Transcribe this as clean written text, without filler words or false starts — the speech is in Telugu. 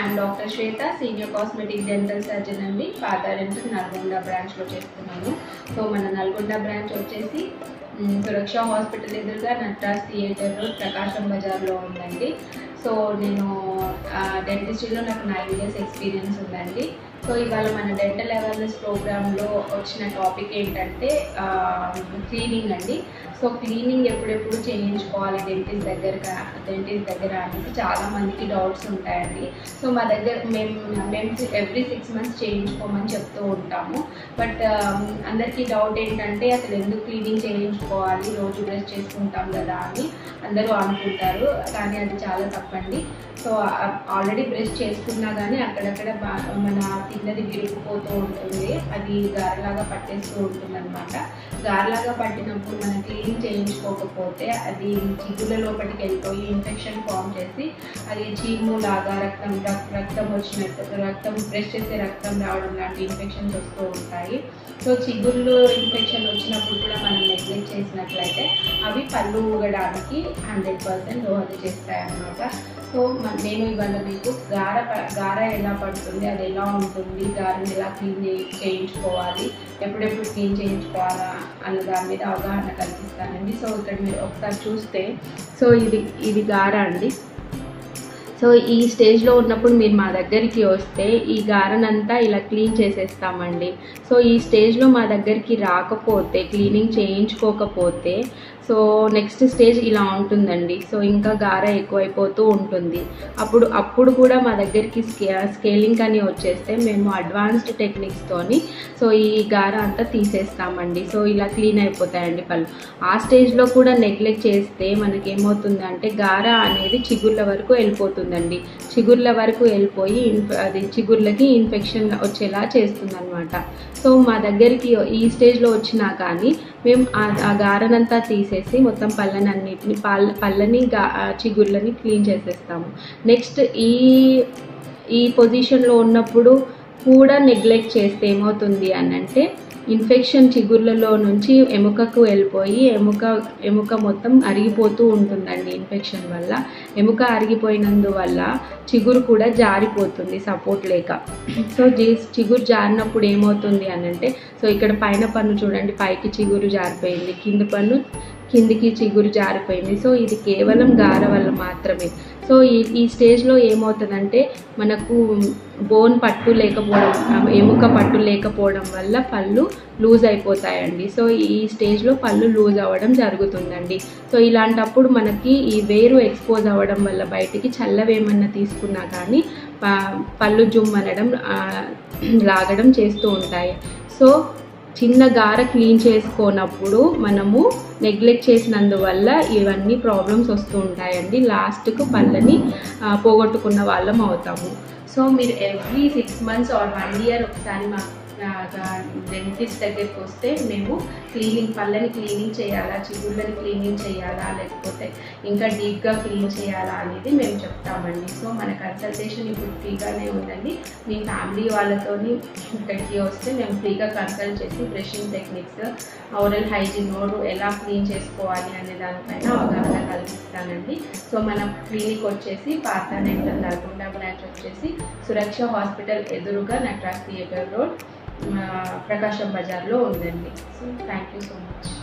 I'm doctor Shweta, senior cosmetic dental surgeon అండి. పార్థా డెంటల్ నల్గొండ బ్రాంచ్లో చేస్తున్నాను. సో మన నల్గొండ బ్రాంచ్ వచ్చేసి సురక్ష హాస్పిటల్ ఎదురుగా నట్రాజ్ థియేటర్ రోడ్, ప్రకాశం బజార్లో ఉందండి. సో నేను డెంటిస్ట్రీలో నాకు 9 years ఎక్స్పీరియన్స్ ఉందండి. సో ఇవాళ మన డెంటల్ అవేర్నెస్ ప్రోగ్రాంలో వచ్చిన టాపిక్ ఏంటంటే క్లీనింగ్ అండి. సో క్లీనింగ్ ఎప్పుడెప్పుడు చేయించుకోవాలి డెంటిస్ట్ దగ్గర అనేసి చాలామందికి డౌట్స్ ఉంటాయండి. సో మా దగ్గర మేము ఎవ్రీ 6 months చేయించుకోమని చెప్తూ ఉంటాము. బట్ అందరికీ డౌట్ ఏంటంటే అసలు ఎందుకు క్లీనింగ్ చేయించుకోవాలి, రోజు బ్రష్ చేసుకుంటాం కదా అని అందరూ అనుకుంటారు. కానీ అది చాలా తప్పండి. సో ఆల్రెడీ బ్రష్ చేసుకున్నా కానీ అక్కడక్కడ మన తిన్నది విరిగిపోతూ ఉంటుంది, అది గారెలాగా పట్టేస్తూ ఉంటుంది అనమాట. గారెలాగా పట్టినప్పుడు మనం క్లీనింగ్ చేయించుకోకపోతే అది చిగుళ్ళ లోపలికి వెళ్ళిపోయి ఇన్ఫెక్షన్ ఫామ్ చేసి అది చీములాగా రక్తం వచ్చినట్టు, బ్రష్ చేసే రక్తం రావడం లాంటి ఇన్ఫెక్షన్స్ వస్తూ ఉంటాయి. సో చిగుళ్ళు ఇన్ఫెక్షన్ వచ్చినప్పుడు కూడా మనం నెగ్లెక్ట్ చేసినట్లయితే అవి పళ్ళు ఊగడానికి 100% దోహద చేస్తాయి అన్నమాట. సో నేను ఇవాళ మీకు గార ఎలా పడుతుంది, అది ఎలా ఉంటుంది, గారెని ఎలా క్లీన్ చేయించుకోవాలి, ఎప్పుడెప్పుడు క్లీన్ చేయించుకోవాలా అన్న దాని మీద అవగాహన కల్పిస్తానండి. సో ఇక్కడ మీరు ఒకసారి చూస్తే, సో ఇది గార అండి. సో ఈ స్టేజ్లో ఉన్నప్పుడు మీరు మా దగ్గరికి వస్తే ఈ గారనంతా ఇలా క్లీన్ చేసేస్తామండి. సో ఈ స్టేజ్లో మా దగ్గరికి రాకపోతే, క్లీనింగ్ చేయించుకోకపోతే, నెక్స్ట్ స్టేజ్ ఇలా ఉంటుందండి. సో ఇంకా గార ఎక్కువైపోతూ ఉంటుంది. అప్పుడు కూడా మా దగ్గరికి స్కేలింగ్ అని వచ్చేస్తే మేము అడ్వాన్స్డ్ టెక్నిక్స్తోని ఈ గార అంతా తీసేస్తామండి. సో ఇలా క్లీన్ అయిపోతాయండి పళ్ళు. ఆ స్టేజ్లో కూడా నెగ్లెక్ట్ చేస్తే మనకేమవుతుందంటే గార అనేది చిగుళ్ళ వరకు వెళ్ళిపోతుందండి. చిగుళ్ళ వరకు వెళ్ళిపోయి అది చిగుళ్ళకి ఇన్ఫెక్షన్ వచ్చేలా చేస్తుంది అనమాట. సో మా దగ్గరికి ఈ స్టేజ్లో వచ్చినా కానీ మేము ఆ గారనంతా తీసేసి మొత్తం పళ్ళని చిగుళ్ళని క్లీన్ చేసేస్తాము. నెక్స్ట్ ఈ పొజిషన్లో ఉన్నప్పుడు కూడా నెగ్లెక్ట్ చేస్తే ఏమవుతుంది అని అంటే ఇన్ఫెక్షన్ చిగుళ్ళలో నుంచి ఎముకకు వెళ్ళిపోయి ఎముక మొత్తం అరిగిపోతూ ఉంటుందండి. ఇన్ఫెక్షన్ వల్ల ఎముక అరిగిపోయినందువల్ల చిగురు కూడా జారిపోతుంది సపోర్ట్ లేక. సో చిగురు జారినప్పుడు ఏమవుతుంది అని అంటే, సో ఇక్కడ పైన పన్ను చూడండి, పైకి చిగురు జారిపోయింది, కిందికి చిగురు జారిపోయింది. సో ఇది కేవలం గార వల్ల మాత్రమే. సో ఈ స్టేజ్లో ఏమవుతుందంటే మనకు బోన్ పట్టు లేకపోవడం, ఎముక పట్టు లేకపోవడం వల్ల పళ్ళు లూజ్ అయిపోతాయండి. సో ఈ స్టేజ్లో పళ్ళు లూజ్ అవ్వడం జరుగుతుందండి. సో ఇలాంటప్పుడు మనకి ఈ వేరు ఎక్స్పోజ్ అవ్వడం వల్ల బయటికి చల్లవేమన్నా తీసుకున్నా కానీ పళ్ళు జుమ్మనడం, లాగడం చేస్తూ ఉంటాయి. సో చిన్న గార క్లీన్ చేసుకోనప్పుడు మనము నెగ్లెక్ట్ చేసినందువల్ల ఇవన్నీ ప్రాబ్లమ్స్ వస్తూ ఉంటాయండి. లాస్ట్కు పళ్ళని పోగొట్టుకున్న వాళ్ళం అవుతాము. సో మీరు ఎవ్రీ 6 months or 1 year ఒకసారి మా డెంటిస్ట్ దగ్గరికి వస్తే మేము పళ్ళని క్లీనింగ్ చేయాలా, చిగుళ్ళని క్లీనింగ్ చేయాలా, లేకపోతే ఇంకా డీప్గా క్లీన్ చేయాలా అనేది మేము చెప్తామండి. సో మన కన్సల్టేషన్ ఇప్పుడు ఫ్రీగానే ఉందండి. మీ ఫ్యామిలీ వాళ్ళతోని ఇక్కడికి వస్తే మేము ఫ్రీగా కన్సల్ట్ చేసి బ్రషింగ్ టెక్నిక్స్, ఓరల్ హైజీన్, నోరు ఎలా క్లీన్ చేసుకోవాలి అనే దానిపైన అవగాహన కల్పిస్తానండి. సో మన క్లినిక్ వచ్చేసి పార్థా డెంటల్ నల్గొండ బ్రాంచ్ వచ్చేసి సురక్ష హాస్పిటల్ ఎదురుగా నట్రాజ్ థియేటర్ రోడ్, ప్రకాశం బజార్లో ఉందండి. So thank you so much.